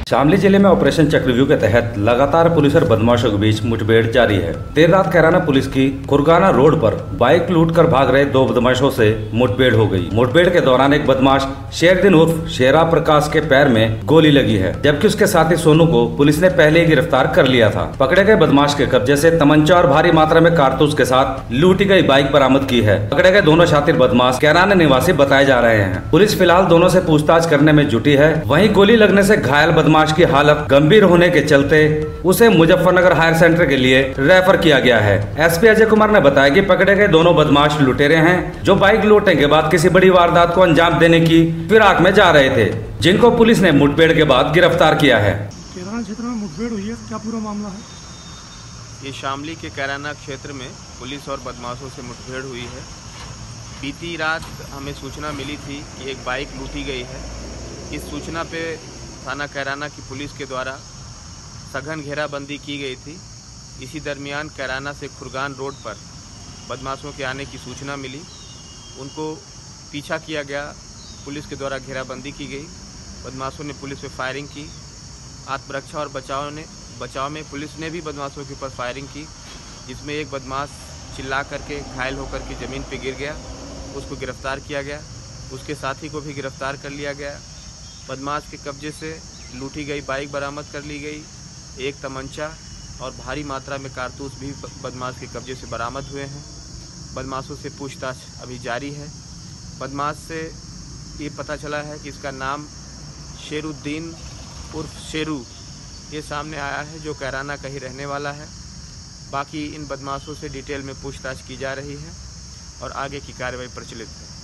शामली जिले में ऑपरेशन चक्रव्यूह के तहत लगातार पुलिस और बदमाशों के बीच मुठभेड़ जारी है। देर रात कैराना पुलिस की खुरगाना रोड पर बाइक लूटकर भाग रहे दो बदमाशों से मुठभेड़ हो गई। मुठभेड़ के दौरान एक बदमाश शेरदिन उर्फ शेरा प्रकाश के पैर में गोली लगी है, जबकि उसके साथी सोनू को पुलिस ने पहले ही गिरफ्तार कर लिया था। पकड़े गए बदमाश के कब्जे से तमंचा और भारी मात्रा में कारतूस के साथ लूटी गई बाइक बरामद की है। पकड़े गए दोनों शातिर बदमाश कैराना निवासी बताए जा रहे हैं। पुलिस फिलहाल दोनों से पूछताछ करने में जुटी है। वहीं गोली लगने से घायल बदमाश की हालत गंभीर होने के चलते उसे मुजफ्फरनगर हायर सेंटर के लिए रेफर किया गया है। एसपी अजय कुमार ने बताया कि पकड़े गए दोनों बदमाश लुटेरे हैं, जो बाइक लूटने के बाद किसी बड़ी वारदात को अंजाम देने की फिराक में जा रहे थे, जिनको पुलिस ने मुठभेड़ के बाद गिरफ्तार किया है। कैराना क्षेत्र में मुठभेड़ हुई है, क्या पूरा मामला है? ये शामली के कैराना क्षेत्र में पुलिस और बदमाशों से मुठभेड़ हुई है। बीती रात हमें सूचना मिली थी कि एक बाइक लूटी गई है। इस सूचना पे थाना कैराना की पुलिस के द्वारा सघन घेराबंदी की गई थी। इसी दरमियान कैराना से खुरगान रोड पर बदमाशों के आने की सूचना मिली, उनको पीछा किया गया, पुलिस के द्वारा घेराबंदी की गई। बदमाशों ने पुलिस पे फायरिंग की। आत्मरक्षा और बचाव में पुलिस ने भी बदमाशों के ऊपर फायरिंग की, जिसमें एक बदमाश चिल्ला करके घायल होकर के ज़मीन पे गिर गया। उसको गिरफ्तार किया गया, उसके साथी को भी गिरफ्तार कर लिया गया। बदमाश के कब्जे से लूटी गई बाइक बरामद कर ली गई। एक तमंचा और भारी मात्रा में कारतूस भी बदमाश के कब्जे से बरामद हुए हैं। बदमाशों से पूछताछ अभी जारी है। बदमाश से ये पता चला है कि इसका नाम शेरुद्दीन उर्फ शेरू ये सामने आया है, जो कैराना का ही रहने वाला है। बाकी इन बदमाशों से डिटेल में पूछताछ की जा रही है और आगे की कार्रवाई प्रचलित है।